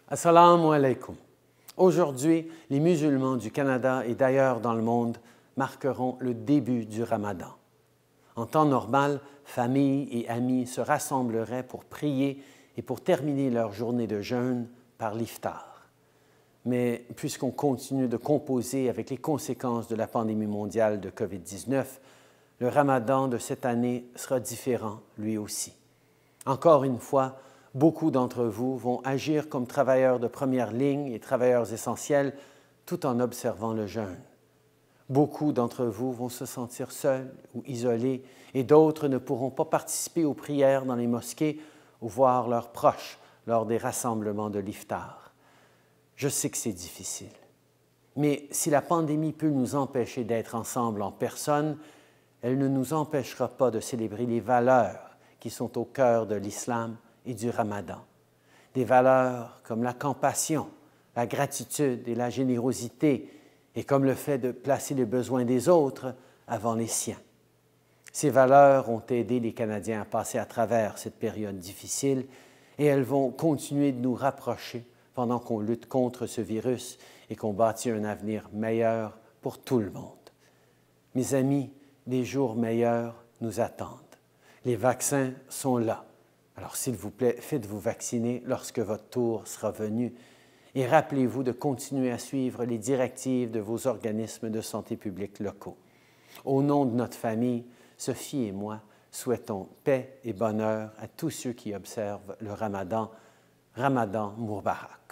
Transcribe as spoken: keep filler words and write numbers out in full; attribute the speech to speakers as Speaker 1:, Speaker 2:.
Speaker 1: Assalamu alaikum. Aujourd'hui, les musulmans du Canada et d'ailleurs dans le monde marqueront le début du Ramadan. En temps normal, familles et amis se rassembleraient pour prier et pour terminer leur journée de jeûne par l'iftar. Mais puisqu'on continue de composer avec les conséquences de la pandémie mondiale de COVID dix-neuf, le Ramadan de cette année sera différent lui aussi. Encore une fois, beaucoup d'entre vous vont agir comme travailleurs de première ligne et travailleurs essentiels tout en observant le jeûne. Beaucoup d'entre vous vont se sentir seuls ou isolés et d'autres ne pourront pas participer aux prières dans les mosquées ou voir leurs proches lors des rassemblements de l'iftar. Je sais que c'est difficile, mais si la pandémie peut nous empêcher d'être ensemble en personne, elle ne nous empêchera pas de célébrer les valeurs qui sont au cœur de l'islam et du Ramadan. Des valeurs comme la compassion, la gratitude et la générosité, et comme le fait de placer les besoins des autres avant les siens. Ces valeurs ont aidé les Canadiens à passer à travers cette période difficile et elles vont continuer de nous rapprocher pendant qu'on lutte contre ce virus et qu'on bâtit un avenir meilleur pour tout le monde. Mes amis, des jours meilleurs nous attendent. Les vaccins sont là. Alors, s'il vous plaît, faites-vous vacciner lorsque votre tour sera venu et rappelez-vous de continuer à suivre les directives de vos organismes de santé publique locaux. Au nom de notre famille, Sophie et moi souhaitons paix et bonheur à tous ceux qui observent le Ramadan. Ramadan Mubarak.